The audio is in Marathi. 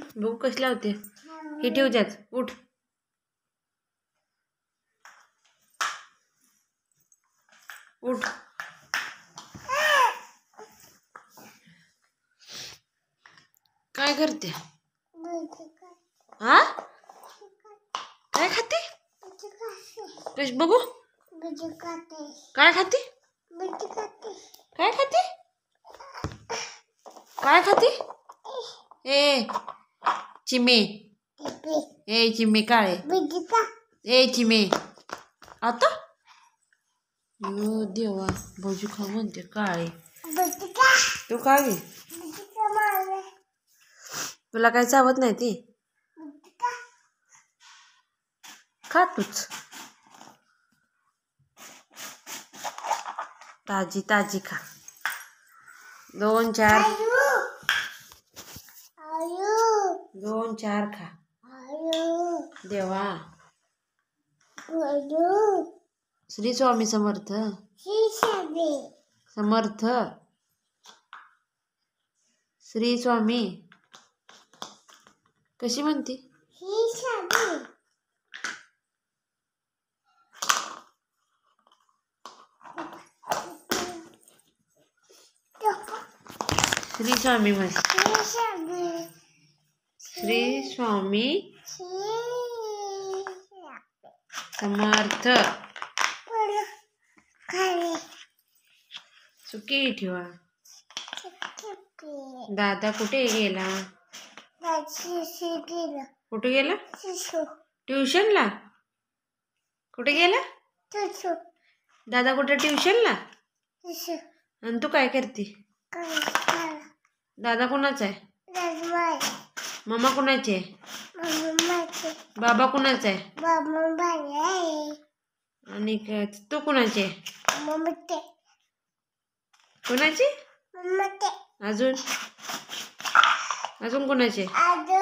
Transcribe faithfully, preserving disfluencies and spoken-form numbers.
बघू कसल्या होते हे ठेव त्यात उठ उठ काय करते हा काय खाते कश बघू काय खाते काय खाते काय खाते ए चिमे ए चिमे काळे ए चिमे आता यो देवा भाऊजी खा म्हणते काळे तू काय घे तुला काय चावत नाही ती खा तूच ताजी ताजी खा दोन चार दोन चार खा देवा श्री स्वामी समर्थ समर्थ श्री स्वामी कशी म्हणते श्री स्वामी म्हण श्री स्वामी समर्थ सुखी ठेवा दादा कुठे गेला कुठे गेला ट्युशनला कुठे गेला दादा कुठे ट्युशनला आणि तू काय करते दादा कोणाचा आहे मम्मा कोणाची आहे बाबा कोणाचा आहे आणि तू कोणाची आहे कोणाची अजून अजून कोणाची